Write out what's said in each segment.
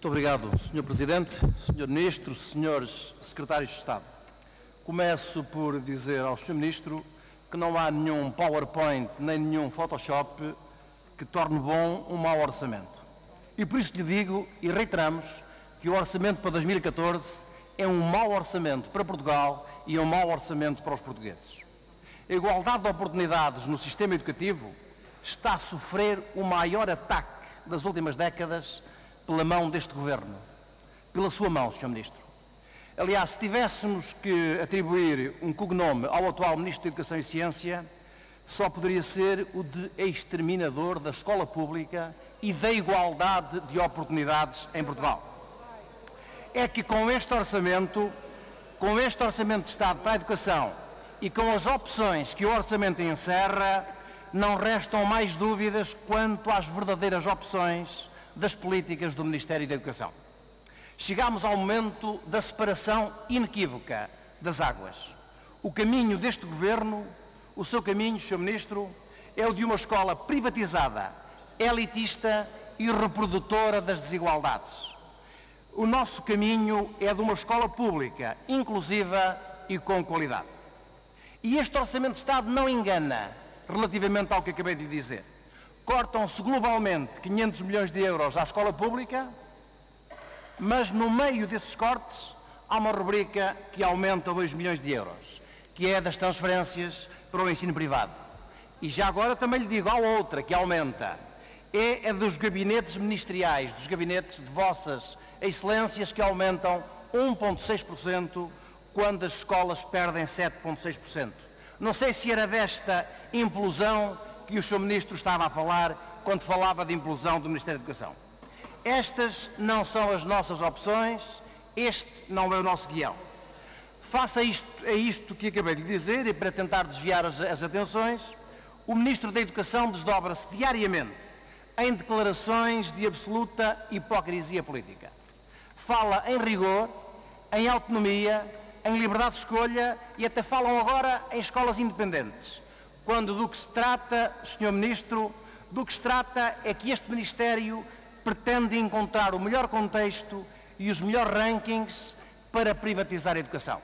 Muito obrigado, Sr. Presidente, Sr. Ministro, Srs. Secretários de Estado. Começo por dizer ao Sr. Ministro que não há nenhum PowerPoint nem nenhum Photoshop que torne bom um mau orçamento. E por isso lhe digo e reiteramos que o orçamento para 2014 é um mau orçamento para Portugal e é um mau orçamento para os portugueses. A igualdade de oportunidades no sistema educativo está a sofrer o maior ataque das últimas décadas pela mão deste Governo, pela sua mão, Sr. Ministro. Aliás, se tivéssemos que atribuir um cognome ao atual Ministro da Educação e Ciência, só poderia ser o de exterminador da escola pública e da igualdade de oportunidades em Portugal. É que com este orçamento de Estado para a educação e com as opções que o orçamento encerra, não restam mais dúvidas quanto às verdadeiras opções das políticas do Ministério da Educação. Chegámos ao momento da separação inequívoca das águas. O caminho deste Governo, o seu caminho, Sr. Ministro, é o de uma escola privatizada, elitista e reprodutora das desigualdades. O nosso caminho é de uma escola pública, inclusiva e com qualidade. E este Orçamento de Estado não engana relativamente ao que acabei de lhe dizer. Cortam-se globalmente 500 milhões de euros à escola pública, mas no meio desses cortes há uma rubrica que aumenta 2 milhões de euros, que é das transferências para o ensino privado. E já agora também lhe digo, há outra que aumenta, é a dos gabinetes ministeriais, dos gabinetes de vossas excelências, que aumentam 1,6%, quando as escolas perdem 7,6%. Não sei se era desta implosão que o Sr. Ministro estava a falar quando falava de implosão do Ministério da Educação. Estas não são as nossas opções, este não é o nosso guião. Face a isto que acabei de dizer, e para tentar desviar as atenções, o Ministro da Educação desdobra-se diariamente em declarações de absoluta hipocrisia política. Fala em rigor, em autonomia, em liberdade de escolha e até falam agora em escolas independentes, quando do que se trata, Sr. Ministro, do que se trata é que este Ministério pretende encontrar o melhor contexto e os melhores rankings para privatizar a educação.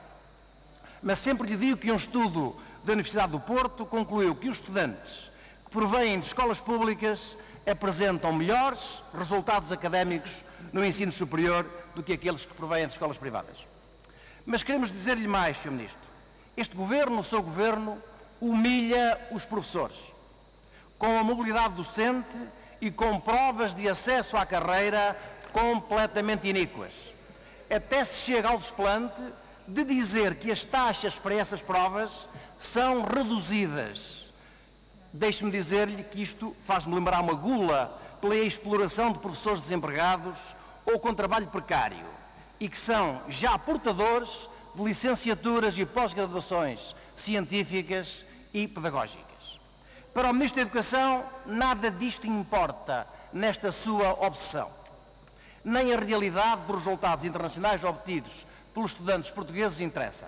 Mas sempre lhe digo que um estudo da Universidade do Porto concluiu que os estudantes que provêm de escolas públicas apresentam melhores resultados académicos no ensino superior do que aqueles que provêm de escolas privadas. Mas queremos dizer-lhe mais, Sr. Ministro. Este Governo, o seu Governo, humilha os professores, com a mobilidade docente e com provas de acesso à carreira completamente iníquas. Até se chega ao desplante de dizer que as taxas para essas provas são reduzidas. Deixe-me dizer-lhe que isto faz-me lembrar uma gula pela exploração de professores desempregados ou com trabalho precário e que são já portadores de licenciaturas e pós-graduações científicas e pedagógicas. Para o Ministro da Educação, nada disto importa nesta sua obsessão. Nem a realidade dos resultados internacionais obtidos pelos estudantes portugueses interessa.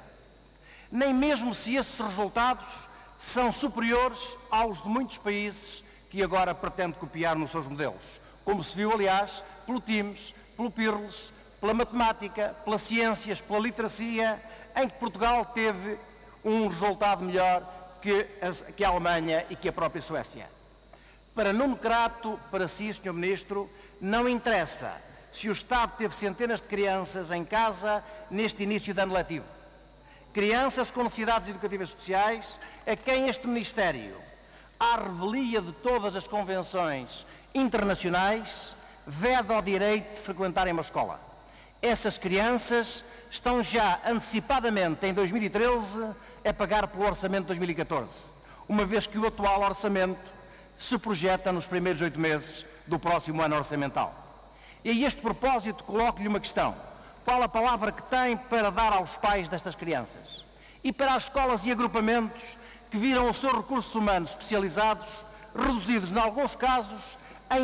Nem mesmo se esses resultados são superiores aos de muitos países que agora pretende copiar nos seus modelos, como se viu, aliás, pelo TIMSS, pelo PIRLS, pela matemática, pelas ciências, pela literacia, em que Portugal teve um resultado melhor que a Alemanha e que a própria Suécia. Para Nuno Crato, para si, Sr. Ministro, não interessa se o Estado teve centenas de crianças em casa neste início de ano letivo. Crianças com necessidades educativas especiais, a quem este Ministério, à revelia de todas as convenções internacionais, veda o direito de frequentarem uma escola. Essas crianças estão já antecipadamente, em 2013, a pagar pelo orçamento de 2014, uma vez que o atual orçamento se projeta nos primeiros 8 meses do próximo ano orçamental. E a este propósito coloco-lhe uma questão. Qual a palavra que tem para dar aos pais destas crianças? E para as escolas e agrupamentos que viram os seus recursos humanos especializados reduzidos, em alguns casos, em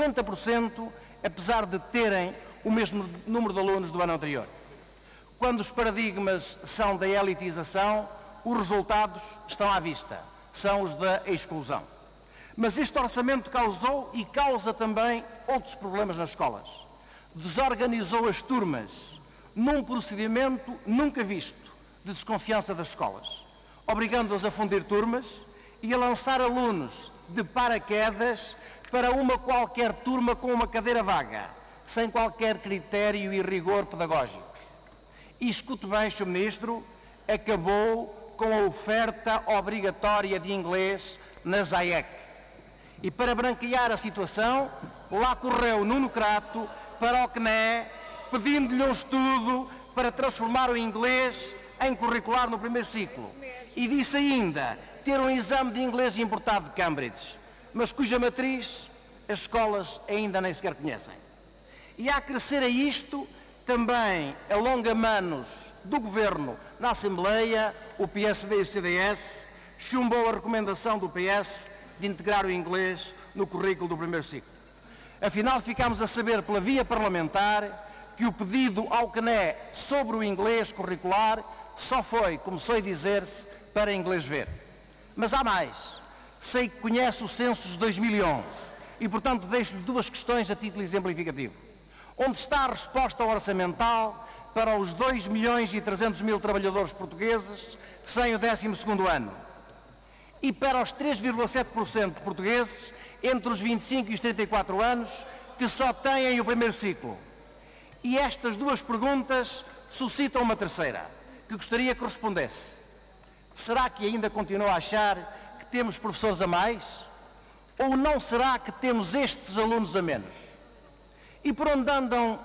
50%, apesar de terem o mesmo número de alunos do ano anterior. Quando os paradigmas são da elitização, os resultados estão à vista, são os da exclusão. Mas este orçamento causou e causa também outros problemas nas escolas. desorganizou as turmas num procedimento nunca visto de desconfiança das escolas, obrigando-as a fundir turmas e a lançar alunos de paraquedas para uma qualquer turma com uma cadeira vaga, sem qualquer critério e rigor pedagógicos. E escute bem, Sr. Ministro, acabou com a oferta obrigatória de inglês na ZAEC. E para branquear a situação, lá correu Nuno Crato para o CNE, pedindo-lhe um estudo para transformar o inglês em curricular no primeiro ciclo. E disse ainda ter um exame de inglês importado de Cambridge, mas cuja matriz as escolas ainda nem sequer conhecem. E a acrescer a isto, também a longa-manos do Governo na Assembleia, o PSD e o CDS, chumbou a recomendação do PS de integrar o inglês no currículo do primeiro ciclo. Afinal, ficámos a saber pela via parlamentar que o pedido ao CNE sobre o inglês curricular só foi, começou a dizer-se, para inglês ver. Mas há mais. Sei que conhece o censo de 2011 e, portanto, deixo-lhe duas questões a título exemplificativo. Onde está a resposta orçamental para os 2.300.000 trabalhadores portugueses sem o 12º ano? E para os 3,7% de portugueses entre os 25 e os 34 anos que só têm o primeiro ciclo? E estas duas perguntas suscitam uma terceira, que gostaria que respondesse. Será que ainda continua a achar que temos professores a mais? Ou não será que temos estes alunos a menos? E por onde andam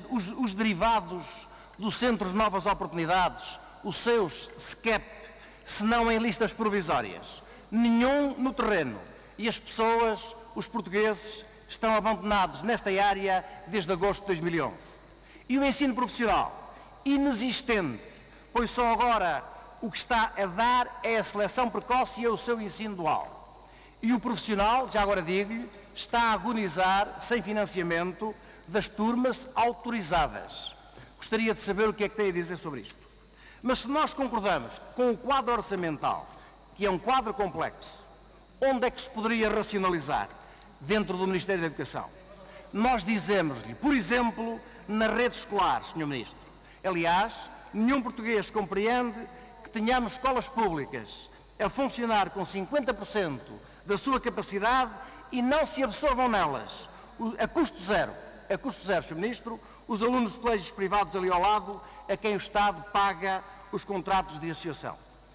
os derivados dos Centros Novas Oportunidades, os seus SCEP, se não em listas provisórias? Nenhum no terreno. E as pessoas, os portugueses, estão abandonados nesta área desde agosto de 2011. E o ensino profissional? Inexistente, pois só agora o que está a dar é a seleção precoce e é o seu ensino dual. E o profissional, já agora digo-lhe, está a agonizar sem financiamento das turmas autorizadas. Gostaria de saber o que é que tem a dizer sobre isto. Mas se nós concordamos com o quadro orçamental, que é um quadro complexo, onde é que se poderia racionalizar? Dentro do Ministério da Educação. Nós dizemos-lhe, por exemplo, na rede escolar, Sr. Ministro. Aliás, nenhum português compreende que tenhamos escolas públicas a funcionar com 50% da sua capacidade e não se absorvam nelas, a custo zero, Sr. Ministro, os alunos de colégios privados ali ao lado, a quem o Estado paga os contratos de associação.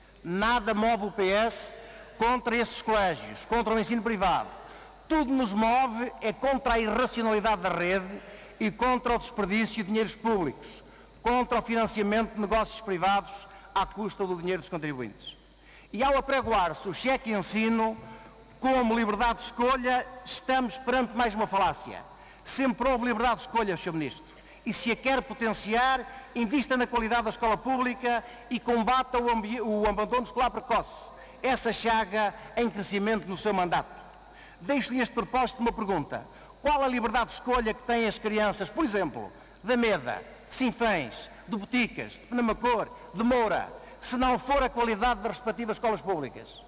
Nada move o PS contra esses colégios, contra o ensino privado. Tudo nos move é contra a irracionalidade da rede e contra o desperdício de dinheiros públicos, contra o financiamento de negócios privados à custa do dinheiro dos contribuintes. E ao apregoar-se o cheque ensino como liberdade de escolha, estamos perante mais uma falácia. Sempre houve liberdade de escolha, Sr. Ministro. E se a quer potenciar, invista na qualidade da escola pública e combata o abandono escolar precoce. Essa chaga em crescimento no seu mandato. Deixo-lhe este propósito uma pergunta. Qual a liberdade de escolha que têm as crianças, por exemplo, da Meda, de Sinfãs, de Boticas, de Penamacor, de Moura, se não for a qualidade das respectivas escolas públicas?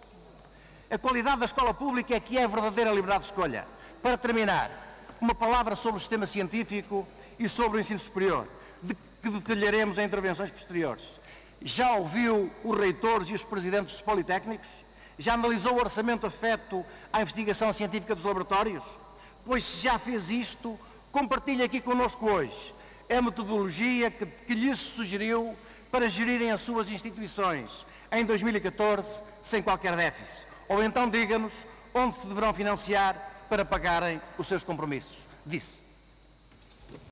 A qualidade da escola pública é que é a verdadeira liberdade de escolha. Para terminar, uma palavra sobre o sistema científico e sobre o ensino superior, que detalharemos em intervenções posteriores. Já ouviu os reitores e os presidentes dos politécnicos? Já analisou o orçamento afeto à investigação científica dos laboratórios? Pois se já fez isto, compartilhe aqui connosco hoje a metodologia que lhes sugeriu para gerirem as suas instituições em 2014 sem qualquer déficit. Ou então diga-nos onde se deverão financiar para pagarem os seus compromissos. Disse.